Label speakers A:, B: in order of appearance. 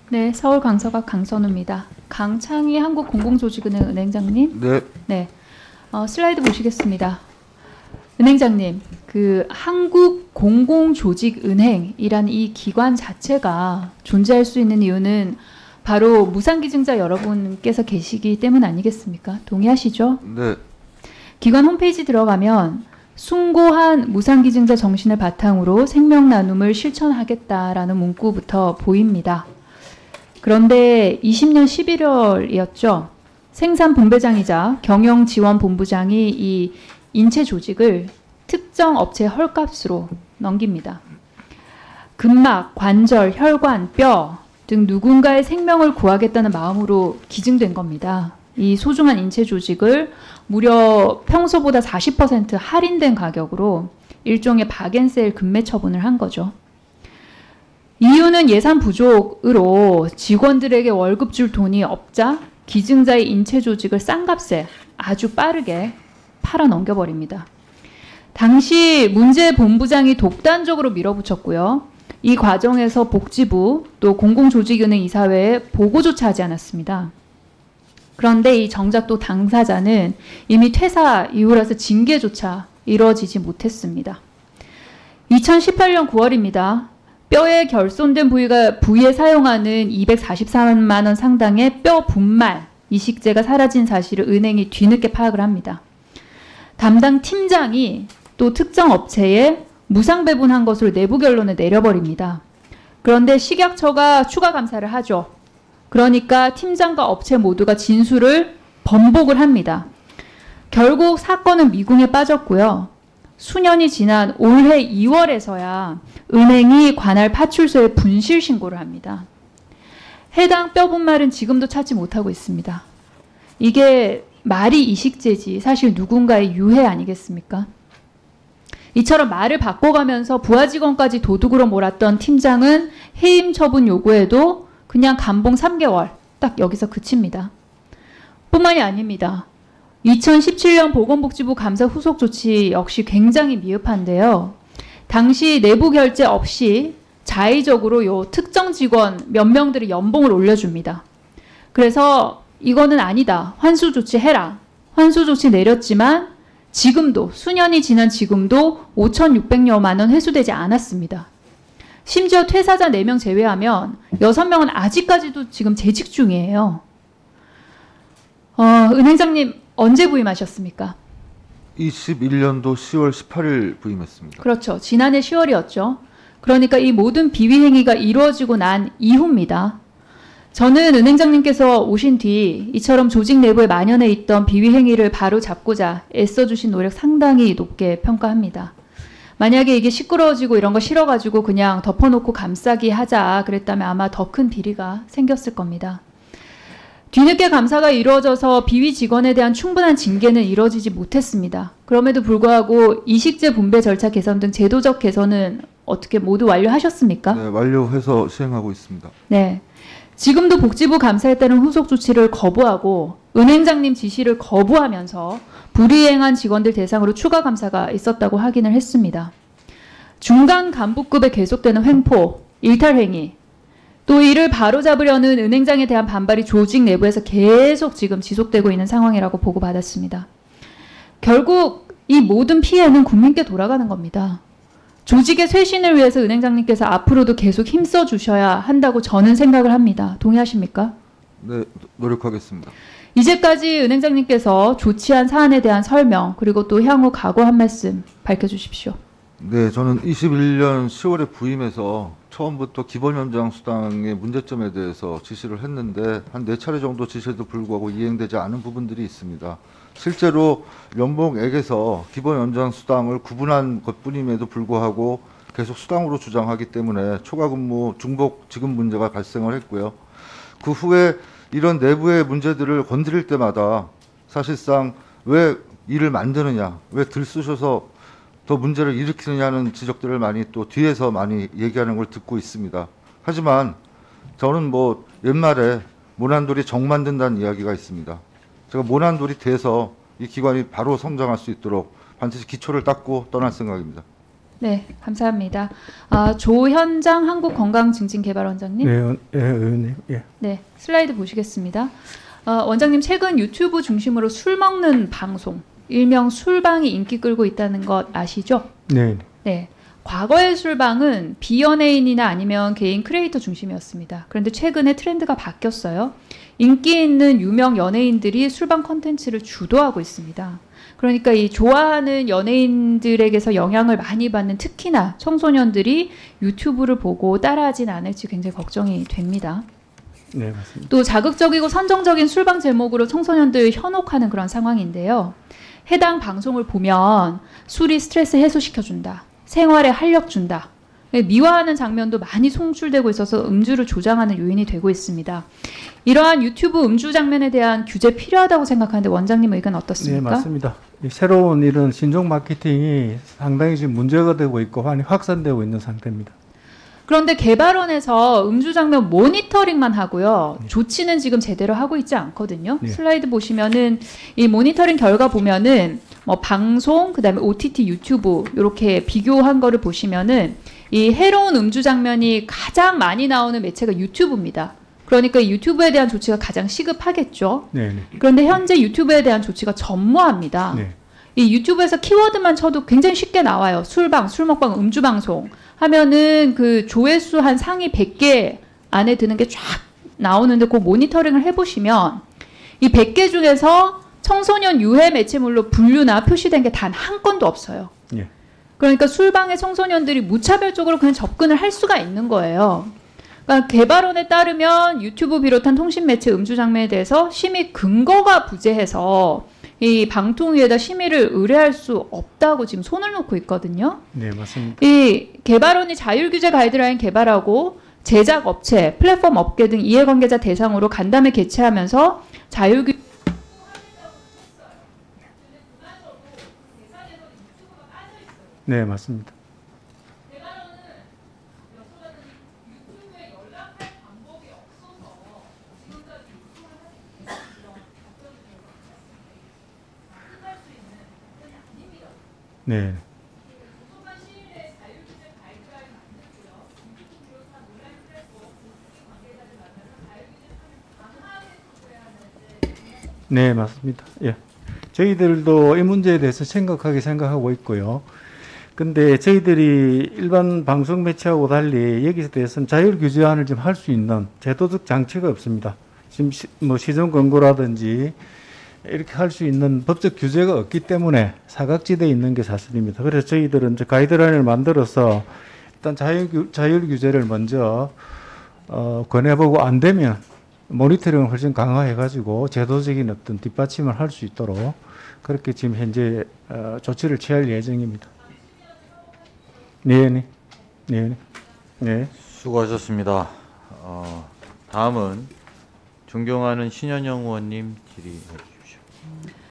A: 네, 서울 강서각 강선우입니다. 강창희 한국공공조직은행 은행장님.
B: 네.
A: 네, 슬라이드 보시겠습니다. 은행장님, 그 한국공공조직은행이란 이 기관 자체가 존재할 수 있는 이유는 바로 무상기증자 여러분께서 계시기 때문 아니겠습니까? 동의하시죠?
B: 네.
A: 기관 홈페이지 들어가면 숭고한 무상기증자 정신을 바탕으로 생명 나눔을 실천하겠다라는 문구부터 보입니다. 그런데 20년 11월이었죠. 생산분배장이자 경영지원본부장이 이 인체 조직을 특정 업체 헐값으로 넘깁니다. 근막, 관절, 혈관, 뼈 등 누군가의 생명을 구하겠다는 마음으로 기증된 겁니다. 이 소중한 인체 조직을 무려 평소보다 40% 할인된 가격으로 일종의 박앤셀 급매 처분을 한 거죠. 이유는 예산 부족으로 직원들에게 월급 줄 돈이 없자 기증자의 인체 조직을 싼 값에 아주 빠르게 팔아 넘겨버립니다. 당시 문제본부장이 독단적으로 밀어붙였고요. 이 과정에서 복지부 또 공공조직은행 이사회에 보고조차 하지 않았습니다. 그런데 이 정작 또 당사자는 이미 퇴사 이후라서 징계조차 이루어지지 못했습니다. 2018년 9월입니다. 뼈에 결손된 부위에 사용하는 244만 원 상당의 뼈 분말 이식제가 사라진 사실을 은행이 뒤늦게 파악을 합니다. 담당 팀장이 또 특정 업체에 무상 배분한 것으로 내부 결론을 내려버립니다. 그런데 식약처가 추가 감사를 하죠. 그러니까 팀장과 업체 모두가 진술을 번복을 합니다. 결국 사건은 미궁에 빠졌고요. 수년이 지난 올해 2월에서야 은행이 관할 파출소에 분실 신고를 합니다. 해당 뼈 분말은 지금도 찾지 못하고 있습니다. 이게 말이 이식제지 사실 누군가의 유해 아니겠습니까? 이처럼 말을 바꿔가면서 부하 직원까지 도둑으로 몰았던 팀장은 해임 처분 요구에도 그냥 감봉 3개월 딱 여기서 그칩니다. 뿐만이 아닙니다. 2017년 보건복지부 감사 후속 조치 역시 굉장히 미흡한데요. 당시 내부 결제 없이 자의적으로 요 특정 직원 몇 명들의 연봉을 올려줍니다. 그래서 이거는 아니다. 환수 조치해라. 환수 조치 내렸지만 지금도 수년이 지난 지금도 5,600여만 원 회수되지 않았습니다. 심지어 퇴사자 4명 제외하면 6명은 아직까지도 지금 재직 중이에요. 은행장님 언제 부임하셨습니까?
B: 21년도 10월 18일 부임했습니다.
A: 그렇죠. 지난해 10월이었죠. 그러니까 이 모든 비위 행위가 이루어지고 난 이후입니다. 저는 은행장님께서 오신 뒤 이처럼 조직 내부에 만연해 있던 비위 행위를 바로 잡고자 애써주신 노력 상당히 높게 평가합니다. 만약에 이게 시끄러워지고 이런 거 싫어가지고 그냥 덮어놓고 감싸기 하자 그랬다면 아마 더 큰 비리가 생겼을 겁니다. 뒤늦게 감사가 이루어져서 비위 직원에 대한 충분한 징계는 이루어지지 못했습니다. 그럼에도 불구하고 이식제 분배 절차 개선 등 제도적 개선은 어떻게 모두 완료하셨습니까?
B: 네, 완료해서 시행하고 있습니다.
A: 네. 지금도 복지부 감사에 따른 후속 조치를 거부하고 은행장님 지시를 거부하면서 불이행한 직원들 대상으로 추가 감사가 있었다고 확인을 했습니다. 중간 간부급에 계속되는 횡포, 일탈행위, 또 이를 바로잡으려는 은행장에 대한 반발이 조직 내부에서 계속 지금 지속되고 있는 상황이라고 보고받았습니다. 결국 이 모든 피해는 국민께 돌아가는 겁니다. 조직의 쇄신을 위해서 은행장님께서 앞으로도 계속 힘써 주셔야 한다고 저는 생각을 합니다. 동의하십니까?
B: 네, 노력하겠습니다.
A: 이제까지 은행장님께서 조치한 사안에 대한 설명 그리고 또 향후 각오 한 말씀 밝혀주십시오.
B: 네, 저는 21년 10월에 부임해서 처음부터 기본연장 수당의 문제점에 대해서 지시를 했는데 한 4차례 정도 지시에도 불구하고 이행되지 않은 부분들이 있습니다. 실제로 연봉액에서 기본연장 수당을 구분한 것뿐임에도 불구하고 계속 수당으로 주장하기 때문에 초과근무 중복 지급 문제가 발생을 했고요. 그 후에 이런 내부의 문제들을 건드릴 때마다 사실상 왜 일을 만드느냐, 왜 들쑤셔서 더 문제를 일으키느냐는 지적들을 많이 또 뒤에서 많이 얘기하는 걸 듣고 있습니다. 하지만 저는 뭐 옛말에 모난돌이 정 만든다는 이야기가 있습니다. 제가 모난돌이 돼서 이 기관이 바로 성장할 수 있도록 반드시 기초를 닦고 떠날 생각입니다.
A: 네, 감사합니다. 조현장 한국건강증진개발원장님.
C: 네, 의원님. 예.
A: 네, 슬라이드 보시겠습니다. 원장님, 최근 유튜브 중심으로 술 먹는 방송, 일명 술방이 인기 끌고 있다는 것 아시죠?
C: 네.
A: 네. 과거의 술방은 비연예인이나 아니면 개인 크리에이터 중심이었습니다. 그런데 최근에 트렌드가 바뀌었어요. 인기 있는 유명 연예인들이 술방 콘텐츠를 주도하고 있습니다. 그러니까 이 좋아하는 연예인들에게서 영향을 많이 받는 특히나 청소년들이 유튜브를 보고 따라하진 않을지 굉장히 걱정이 됩니다.
C: 네, 맞습니다.
A: 또 자극적이고 선정적인 술방 제목으로 청소년들 현혹하는 그런 상황인데요. 해당 방송을 보면 술이 스트레스 해소시켜준다. 생활에 활력 준다. 미화하는 장면도 많이 송출되고 있어서 음주를 조장하는 요인이 되고 있습니다. 이러한 유튜브 음주 장면에 대한 규제 필요하다고 생각하는데 원장님 의견 어떻습니까?
C: 네, 맞습니다. 새로운 이런 신종 마케팅이 상당히 지금 문제가 되고 있고 많이 확산되고 있는 상태입니다.
A: 그런데 개발원에서 음주 장면 모니터링만 하고요. 조치는 지금 제대로 하고 있지 않거든요.
C: 네.
A: 슬라이드 보시면은 이 모니터링 결과 보면은 뭐 방송, 그다음에 OTT, 유튜브 이렇게 비교한 거를 보시면은 이 해로운 음주 장면이 가장 많이 나오는 매체가 유튜브입니다. 그러니까 유튜브에 대한 조치가 가장 시급하겠죠.
C: 네.
A: 그런데 현재 유튜브에 대한 조치가 전무합니다.
C: 네.
A: 이 유튜브에서 키워드만 쳐도 굉장히 쉽게 나와요. 술방, 술 먹방, 음주 방송 하면은 그 조회수 한 상위 100개 안에 드는 게 쫙 나오는데 그 모니터링을 해보시면 이 100개 중에서 청소년 유해 매체물로 분류나 표시된 게 단 한 건도 없어요.
C: 예.
A: 그러니까 술방에 청소년들이 무차별적으로 그냥 접근을 할 수가 있는 거예요. 그러니까 개발원에 따르면 유튜브 비롯한 통신 매체 음주 장면에 대해서 심의 근거가 부재해서 이 방통위에다 심의를 의뢰할 수 없다고 지금 손을 놓고 있거든요.
C: 네, 맞습니다.
A: 이 개발원이 자율규제 가이드라인 개발하고 제작 업체, 플랫폼 업계 등 이해관계자 대상으로 간담회 개최하면서 자율규
C: 네, 맞습니다. 네. 네, 맞습니다. 예. 저희들도 이 문제에 대해서 심각하게 생각하고 있고요. 근데 저희들이 일반 방송 매체하고 달리 여기에 대해서는 자율 규제안을 좀 할 수 있는 제도적 장치가 없습니다. 지금 뭐 시정 권고라든지 이렇게 할 수 있는 법적 규제가 없기 때문에 사각지대에 있는 게 사실입니다. 그래서 저희들은 이제 가이드라인을 만들어서 일단 자율 규제를 먼저 권해보고 안 되면 모니터링을 훨씬 강화해가지고 제도적인 어떤 뒷받침을 할 수 있도록 그렇게 지금 현재 조치를 취할 예정입니다. 네, 네, 네.
D: 수고하셨습니다. 다음은 존경하는 신현영 의원님 질의해 주십시오.